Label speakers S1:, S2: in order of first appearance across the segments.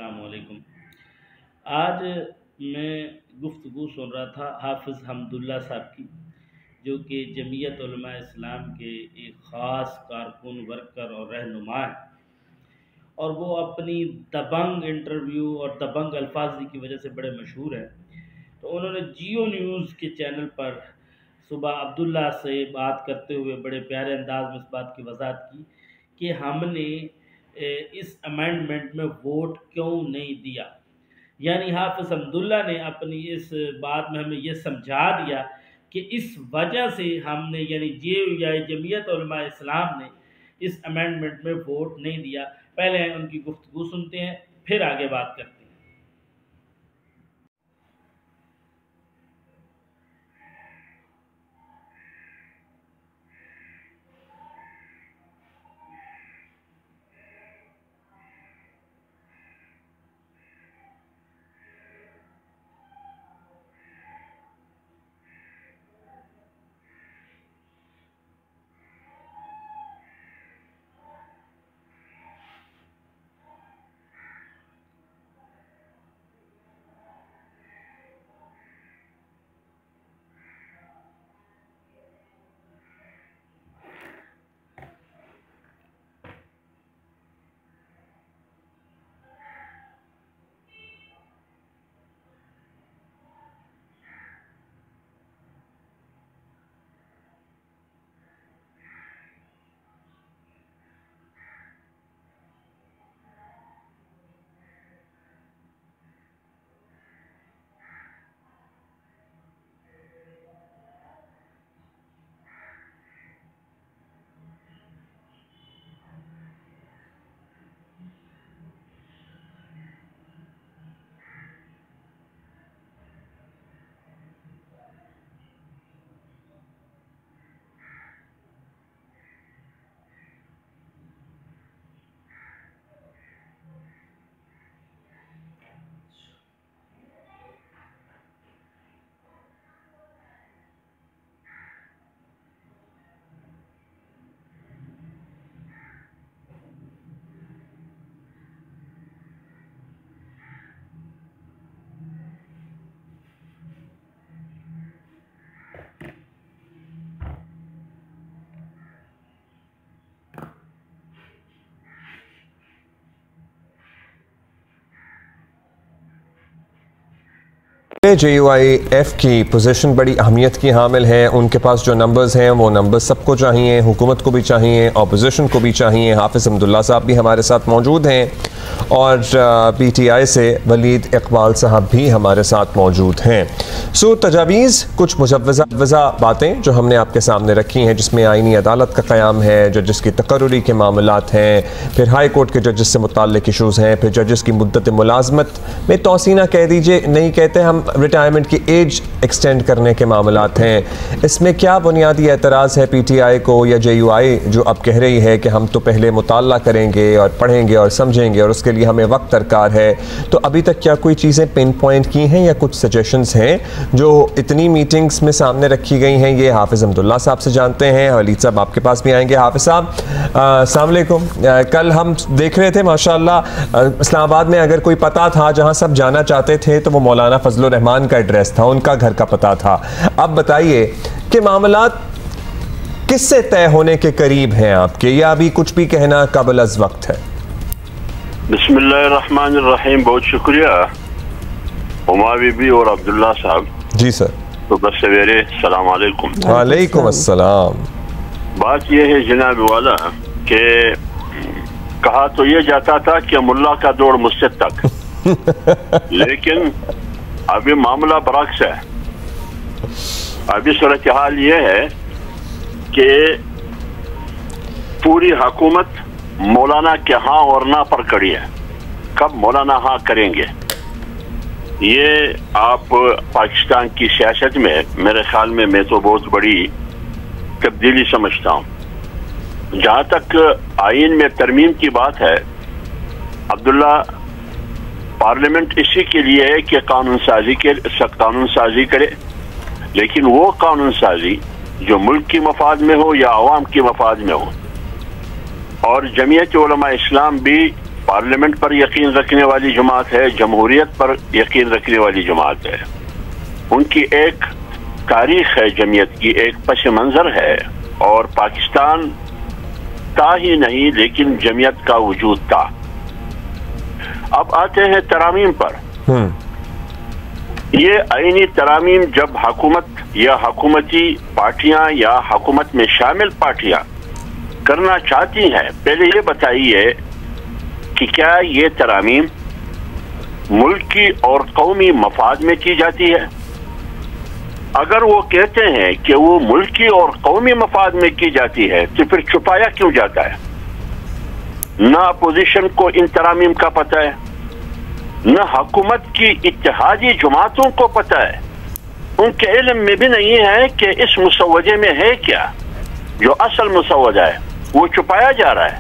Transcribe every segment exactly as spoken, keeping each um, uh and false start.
S1: السلام علیکم۔ آج میں گفتگو سن رہا تھا حافظ حمداللہ صاحب کی، جو کہ جمعیت علماء اسلام کے ایک خاص کارکن، ورکر اور رہنما ہیں، اور وہ اپنی دبنگ انٹرویو اور دبنگ الفاظی کی وجہ سے بڑے مشہور ہیں۔ تو انہوں نے جیو نیوز کے چینل پر صبح عبداللہ سے بات کرتے ہوئے بڑے پیارے انداز میں اس بات کی وضاحت کی کہ ہم نے اس امینڈمنٹ میں ووٹ کیوں نہیں دیا۔ یعنی حافظ حمداللہ نے اپنی اس بات میں ہمیں یہ سمجھا دیا کہ اس وجہ سے ہم نے، یعنی جے یا جمعیت علماء اسلام نے اس امینڈمنٹ میں ووٹ نہیں دیا۔ پہلے ان کی گفتگو سنتے ہیں، پھر آگے بات کرتے ہیں۔
S2: جے یو آئی ایف کی پوزیشن بڑی اہمیت کی حامل ہے۔ ان کے پاس جو نمبرز ہیں وہ نمبرز سب کو چاہیے، حکومت کو بھی چاہیے، اپوزیشن کو بھی چاہیے۔ حافظ حمداللہ صاحب بھی ہمارے ساتھ موجود ہیں اور پی ٹی آئی سے ولید اقبال صاحب بھی ہمارے ساتھ موجود ہیں۔ سو تجاویز، کچھ مجوزہ باتیں جو ہم نے آپ کے سامنے رکھی ہیں، جس میں آئینی عدالت کا قیام ہے، ججز کی تقرری کے معاملات ہیں، پھر ہائی کورٹ کے ججز سے متعلق ایشوز ہیں، پھر ججز کی مدت ملازمت میں توسیع نہ کہہ دیجئے، نہیں کہتے ہم، ریٹائرمنٹ کی ایج ایکسٹینڈ کرنے کے معاملات ہیں۔ اس میں کیا بنیادی اعتراض ہے پی ٹی آئی کو یا جے یو آئی جو اب کہہ رہی ہے کہ ہم تو پہلے مطالعہ کریں گے اور پڑھیں گے اور سمجھیں گے اور اس کے لیے ہمیں وقت درکار ہے؟ تو ابھی تک کیا کوئی چیزیں پن پوائنٹ کی ہیں یا کچھ سجیشنز ہیں جو اتنی میٹنگز میں سامنے رکھی گئی ہیں؟ یہ حافظ حمداللہ صاحب سے جانتے ہیں۔ ولید صاحب آپ کے پاس بھی آئیں گے۔ حافظ صاحب السلام علیکم۔ کل ہم دیکھ رہے تھے ماشاءاللہ اسلام آباد میں اگر کوئی پتہ تھا جہاں سب جانا چاہتے تھے تو وہ مولانا فضل الرحمان کا ایڈریس تھا، ان کا گھر کا پتہ تھا۔ اب بتائیے کہ معاملات کس سے طے ہونے کے قریب ہیں آپ کے، یا ابھی کچھ بھی کہنا قبل از وقت ہے؟
S3: بسم اللہ الرحمن الرحیم۔ بہت شکریہ ہما بی بی اور عبداللہ صاحب۔
S2: جی سر۔
S3: صبح سویرے السلام علیکم۔
S2: وعلیکم السلام۔
S3: بات یہ ہے جناب والا کہ کہا تو یہ جاتا تھا کہ ملا کا دوڑ مجھ سے تک، لیکن ابھی معاملہ برعکس ہے۔ ابھی صورتحال یہ ہے کہ پوری حکومت مولانا کے ہاں اور نہ پر کڑی ہے۔ کب مولانا ہاں کریں گے؟ یہ آپ پاکستان کی سیاست میں میرے خیال میں میں تو بہت بڑی تبدیلی سمجھتا ہوں۔ جہاں تک آئین میں ترمیم کی بات ہے، عبداللہ، پارلیمنٹ اسی کے لیے ہے کہ قانون سازی کے قانون سازی کرے، لیکن وہ قانون سازی جو ملک کی مفاد میں ہو یا عوام کی مفاد میں ہو۔ اور جمعیت علماء اسلام بھی پارلیمنٹ پر یقین رکھنے والی جماعت ہے، جمہوریت پر یقین رکھنے والی جماعت ہے. ان کی ایک تاریخ ہے، جمعیت کی ایک پس منظر ہے، اور پاکستان تھا ہی نہیں لیکن جمعیت کا وجود تھا. اب آتے ہیں ترامیم پر. یہ آئینی ترامیم جب حکومت یا حکومتی پارٹیاں یا حکومت میں شامل پارٹیاں کرنا چاہتی ہیں، پہلے یہ بتائیے کہ کیا یہ ترامیم ملکی اور قومی مفاد میں کی جاتی ہے؟ اگر وہ کہتے ہیں کہ وہ ملکی اور قومی مفاد میں کی جاتی ہے تو پھر چھپایا کیوں جاتا ہے؟ نہ اپوزیشن کو ان ترامیم کا پتہ ہے، نہ حکومت کی اتحادی جماعتوں کو پتہ ہے. ان کے علم میں بھی نہیں ہے کہ اس مسودے میں ہے کیا. جو اصل مسودہ ہے وہ چھپایا جا رہا ہے.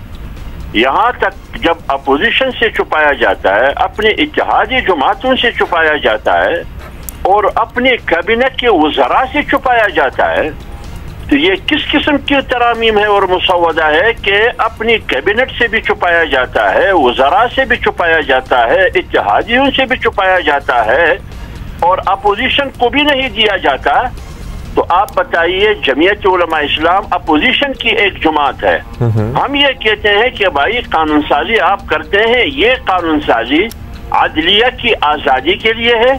S3: یہاں تک جب اپوزیشن سے چھپایا جاتا ہے، اپنی اتحادی جماعتوں سے چھپایا جاتا ہے، اور اپنے کابینہ کے وزراء سے چھپایا جاتا ہے، تو یہ کس قسم کی ترامیم ہے اور مسودہ ہے کہ اپنی کابینٹ سے بھی چھپایا جاتا ہے، وزراء سے بھی چھپایا جاتا ہے، اتحادیوں سے بھی چھپایا جاتا ہے، اور اپوزیشن کو بھی نہیں دیا جاتا. تو آپ بتائیے، جمعیت علماء اسلام اپوزیشن کی ایک جماعت ہے. ہم یہ کہتے ہیں کہ بھائی قانون سازی آپ کرتے ہیں، یہ قانون سازی عدلیہ کی آزادی کے لیے ہے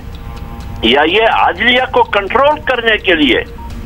S3: یا یہ عدلیہ کو کنٹرول کرنے کے لیے؟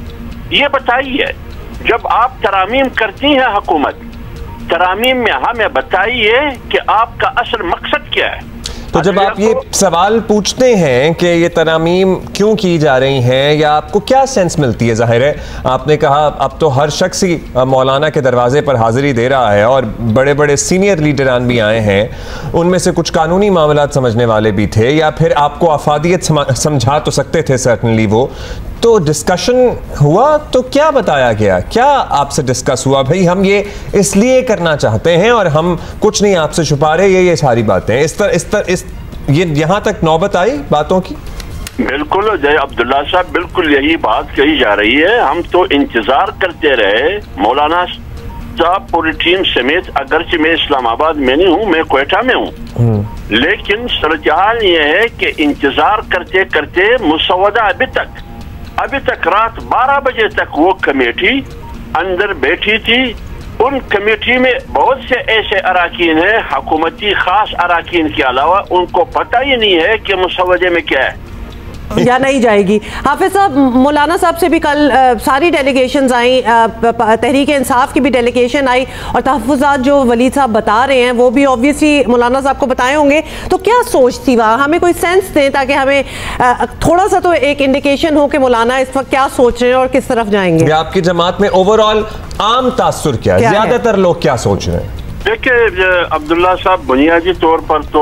S3: یہ بتائیے. جب آپ ترامیم کرتی ہیں حکومت، ترامیم میں ہمیں بتائیے کہ آپ کا اصل مقصد کیا ہے.
S2: تو جب آپ یہ سوال پوچھتے ہیں کہ یہ ترامیم کیوں کی جا رہی ہیں، یا آپ کو کیا سینس ملتی ہے؟ ظاہر ہے آپ نے کہا اب تو ہر شخص ہی مولانا کے دروازے پر حاضری دے رہا ہے، اور بڑے بڑے سینئر لیڈران بھی آئے ہیں، ان میں سے کچھ قانونی معاملات سمجھنے والے بھی تھے، یا پھر آپ کو افادیت سمجھا تو سکتے تھے سرٹنلی وہ. تو ڈسکشن ہوا تو کیا بتایا گیا؟ کیا آپ سے ڈسکس ہوا بھئی ہم یہ اس لیے کرنا چاہتے ہیں اور ہم کچھ نہیں آپ سے چھپا رہے، یہ یہ ساری باتیں اس طرح اس طرح اس یہ یہاں تک نوبت آئی باتوں کی؟
S3: بالکل جے عبداللہ صاحب، بالکل یہی بات کہی جا رہی ہے. ہم تو انتظار کرتے رہے، مولانا صاحب پوری ٹیم سمیت. اگرچہ میں اسلام آباد میں نہیں ہوں، میں کوئٹہ میں ہوں، لیکن صورتحال یہ ہے کہ انتظار کرتے کرتے مسودہ ابھی تک ابھی تک رات بارہ بجے تک وہ کمیٹی اندر بیٹھی تھی. ان کمیٹی میں بہت سے ایسے اراکین ہیں، حکومتی خاص اراکین کے علاوہ، ان کو پتہ ہی نہیں ہے کہ مسودے میں کیا ہے
S4: یا نہیں جائے گی. حافظ صاحب، مولانا صاحب سے بھی کل ساری ڈیلیگیشنز آئیں، تحریک انصاف کی بھی ڈیلیگیشن آئی، اور تحفظات جو ولید صاحب بتا رہے ہیں وہ بھی آبویسلی مولانا صاحب کو بتائے ہوں گے. تو کیا سوچ تھی وہاں؟ ہمیں کوئی سینس دیں تاکہ ہمیں تھوڑا سا تو ایک انڈیکیشن ہو کہ مولانا اس وقت کیا سوچ رہے ہیں اور کس طرف جائیں گے.
S2: آپ کی جماعت میں اوورآل عام تاثر کیا ہے؟ زیادہ تر لوگ کیا سوچ رہے ہیں؟
S3: دیکھیں عبداللہ صاحب، بنیادی طور پر تو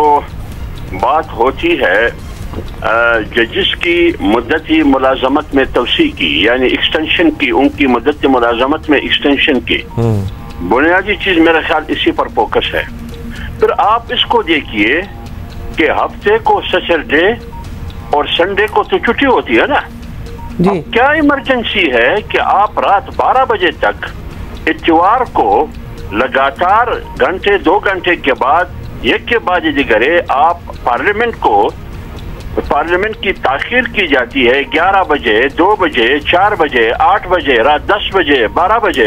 S3: بات ہوتی ہے ججز کی مدتی ملازمت میں توسیع کی، یعنی ایکسٹینشن کی، ان کی مدت ملازمت میں ایکسٹینشن کی. بنیادی چیز میرے خیال اسی پر فوکس ہے. پھر آپ اس کو دیکھیے کہ ہفتے کو سیٹرڈے اور سنڈے کو تو چھٹی ہوتی ہے نا. اب کیا ایمرجنسی ہے کہ آپ رات بارہ بجے تک اتوار کو لگاتار گھنٹے دو گھنٹے کے بعد ایک کے بعد دیگرے آپ پارلیمنٹ کو پارلیمنٹ کی تاخیر کی جاتی ہے گیارہ بجے، دو بجے، چار بجے، آٹھ بجے، رات دس بجے، بارہ بجے.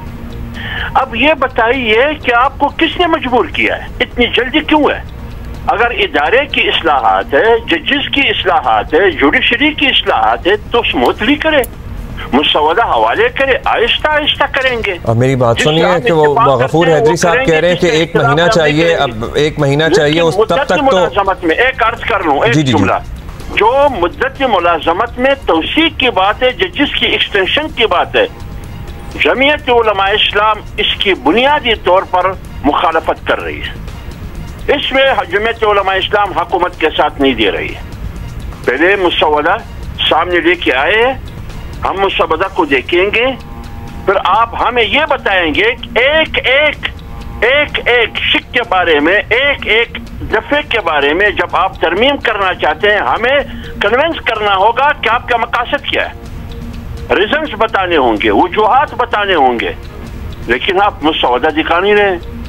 S3: اب یہ بتائیے کہ آپ کو کس نے مجبور کیا ہے؟ اتنی جلدی کیوں ہے؟ اگر ادارے کی اصلاحات ہے، ججز کی اصلاحات ہے، جوڈیشری کی اصلاحات ہے تو اسموتھلی کرے، مسودہ حوالے کرے، آہستہ آہستہ کریں گے.
S2: اب میری بات سنیے کہ وہ غفور حیدری صاحب کہہ رہے ہیں کہ ایک مہینہ چاہیے، اب ایک مہینہ چاہیے، اس تب تک تو
S3: ملازمت میں ایک عرض کر لوں ایک جملہ، جو مدت ملازمت میں توسیع کی بات ہے، ججز کی ایکسٹینشن کی بات ہے، جمعیت علماء اسلام اس کی بنیادی طور پر مخالفت کر رہی ہے. اس میں جمعیت علماء اسلام حکومت کے ساتھ نہیں دے رہی ہے. پہلے مسودہ سامنے لے کے آئے ہیں، ہم مسودہ کو دیکھیں گے، پھر آپ ہمیں یہ بتائیں گے کہ ایک ایک ایک ایک شک کے بارے میں، ایک ایک دفعے کے بارے میں جب آپ ترمیم کرنا چاہتے ہیں ہمیں کنونس کرنا ہوگا کہ آپ کا مقاصد کیا ہے، ریزنز بتانے ہوں گے، وجوہات بتانے ہوں گے. لیکن آپ مسودہ دکھا نہیں رہے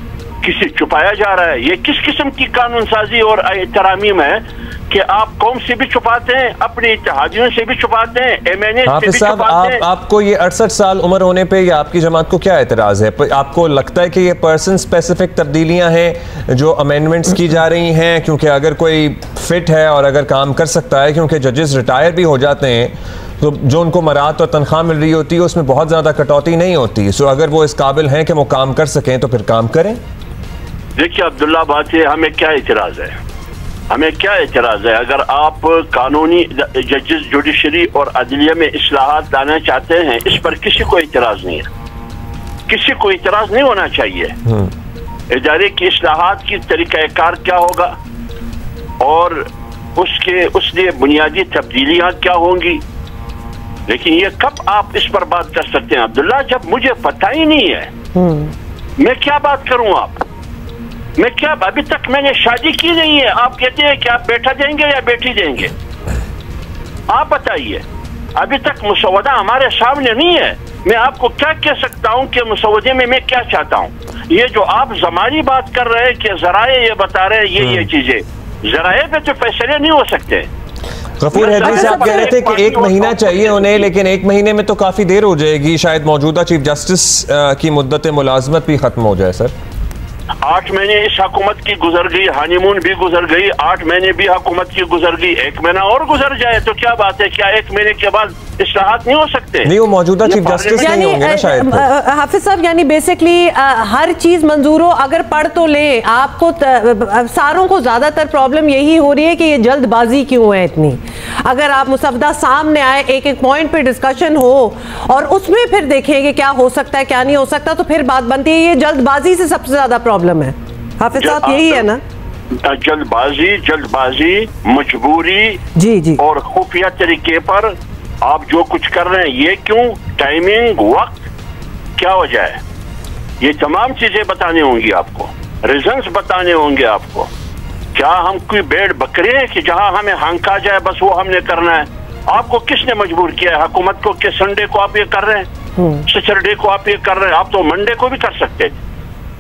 S3: کسی چھپایا جا رہا ہے. یہ کس قسم کی قانون سازی اور ترامیم ہے کہ آپ قوم سے بھی چھپاتے ہیں, اپنے اتحادیوں سے بھی چھپاتے ہیں, ایم این اے سے بھی چھپاتے ہیں.
S2: آپ کو یہ اڑسٹھ سال عمر ہونے پہ یا آپ کی جماعت کو کیا اعتراض ہے؟ آپ کو لگتا ہے کہ یہ پرسن سپیسیفک تبدیلیاں ہیں جو امینڈمنٹس کی جا رہی ہیں کیونکہ اگر کوئی فٹ ہے اور اگر کام کر سکتا ہے, کیونکہ ججز ریٹائر بھی ہو جاتے ہیں تو جو ان کو مراد اور تنخواہ مل رہی ہوتی ہے اس میں بہت زیادہ کٹوتی نہیں ہوتی, سو اگر وہ اس قابل ہیں کہ وہ کام کر سکیں تو پھر کام کریں.
S3: دیکھیے عبداللہ بات ہے, ہمیں کیا اعتراض ہے, ہمیں کیا اعتراض ہے اگر آپ قانونی ججز جوڈیشری اور عدلیہ میں اصلاحات لانا چاہتے ہیں, اس پر کسی کو اعتراض نہیں ہے, کسی کو اعتراض نہیں ہونا چاہیے. ادارے کی اصلاحات کی طریقہ کار کیا ہوگا اور اس کے اس لیے بنیادی تبدیلیاں کیا ہوں گی, لیکن یہ کب آپ اس پر بات کر سکتے ہیں عبداللہ جب مجھے پتہ ہی نہیں ہے, میں کیا بات کروں, آپ میں کیا, ابھی تک میں نے شادی کی نہیں ہے, آپ کہتے ہیں کہ آپ بیٹا دیں گے یا بیٹی دیں گے, آپ بتائیے. ابھی تک مسودہ ہمارے سامنے نہیں ہے, میں آپ کو کیا کہہ سکتا ہوں کہ مسودے میں میں کیا چاہتا ہوں. یہ جو آپ زمانی بات کر رہے ہیں کہ ذرائع یہ بتا رہے ہیں یہ یہ چیزیں, ذرائع پہ تو فیصلے نہیں ہو سکتے.
S2: غفور حیدری صاحب کہہ رہے تھے کہ ایک مہینہ چاہیے انہیں, لیکن ایک مہینے میں تو کافی دیر ہو جائے گی, شاید موجودہ چیف جسٹس کی مدت ملازمت بھی ختم ہو جائے. سر
S3: آٹھ مہینے اس حکومت کی گزر گئی, ہانی مون بھی گزر گئی, آٹھ مہینے بھی حکومت کی گزر گئی, ایک مہینہ اور گزر جائے تو کیا بات ہے, کیا ایک مہینے کے بعد اصلاحات نہیں ہو سکتے؟
S2: نہیں, وہ موجودہ چیف جسٹس نہیں ہوں گے نا شاید.
S4: حافظ صاحب یعنی بیسکلی ہر چیز منظور ہو, اگر پڑھ تو لیں, آپ کو ساروں کو زیادہ تر پرابلم یہی ہو رہی ہے کہ یہ جلد بازی کیوں ہے اتنی. اگر آپ مسودہ سامنے آئے, ایک ایک پوائنٹ پہ ڈسکشن ہو اور اس میں پھر دیکھیں کہ کیا ہو سکتا ہے کیا نہیں ہو سکتا, تو پھر بات بنتی ہے. یہ جلد بازی سے سب سے زیادہ پرابلم ہے حافظ صاحب, یہی ہے نا؟
S3: جلد بازی جلد بازی مجبوری
S4: جی جی
S3: اور خفیہ طریقے پر آپ جو کچھ کر رہے ہیں, یہ کیوں, ٹائمنگ, وقت, کیا وجہ ہے, یہ تمام چیزیں بتانے ہوں گی آپ کو, ریزنز بتانے ہوں گے آپ کو. کیا ہم کوئی بیڑ بکرے ہیں کہ جہاں ہمیں ہانکا جائے بس وہ ہم نے کرنا ہے؟ آپ کو کس نے مجبور کیا ہے حکومت کو کہ سنڈے کو آپ یہ کر رہے ہیں, سیٹرڈے کو آپ یہ کر رہے ہیں؟ آپ تو منڈے کو بھی کر سکتے تھے,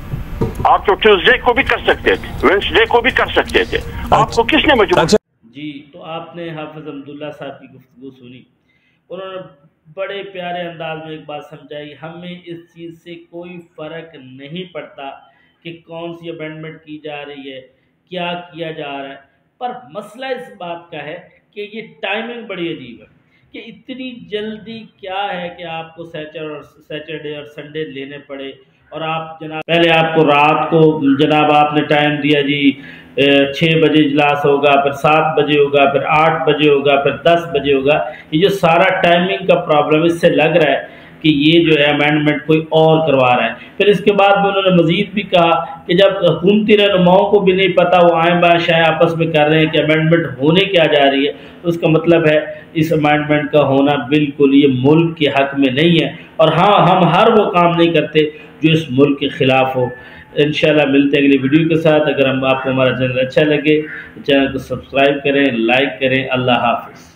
S3: آپ تو ٹیوزڈے کو بھی کر سکتے تھے, وینسڈے کو بھی کر سکتے تھے, آپ کو کس نے مجبور؟
S1: جی تو آپ نے حافظ عبداللہ صاحب کی گفتگو سنی, انہوں نے بڑے پیارے انداز میں ایک بات سمجھائی. ہمیں اس چیز سے کوئی فرق نہیں پڑتا کہ کون سی امینڈمنٹ کی جا رہی ہے, کیا کیا جا رہا ہے, پر مسئلہ اس بات کا ہے کہ یہ ٹائمنگ بڑی عجیب ہے کہ اتنی جلدی کیا ہے کہ آپ کو سیٹرڈے اور سنڈے لینے پڑے, اور آپ جناب پہلے آپ کو رات کو جناب آپ نے ٹائم دیا جی چھ بجے اجلاس ہوگا, پھر سات بجے ہوگا, پھر آٹھ بجے ہوگا, پھر دس بجے ہوگا. یہ جو سارا ٹائمنگ کا پرابلم اس سے لگ رہا ہے کہ یہ جو ہے امینڈمنٹ کوئی اور کروا رہا ہے. پھر اس کے بعد بھی انہوں نے مزید بھی کہا کہ جب حکومتی رہنماؤں کو بھی نہیں پتہ, وہ آئیں بائیں شائیں آپس میں کر رہے ہیں کہ امینڈمنٹ ہونے کیا جا رہی ہے, تو اس کا مطلب ہے اس امینڈمنٹ کا ہونا بالکل یہ ملک کے حق میں نہیں ہے. اور ہاں, ہم ہر وہ کام نہیں کرتے جو اس ملک کے خلاف ہو. انشاءاللہ ملتے ہیں اگلی ویڈیو کے ساتھ. اگر ہم آپ کو ہمارا چینل اچھا لگے تو چینل کو سبسکرائب کریں, لائک کریں. اللہ حافظ.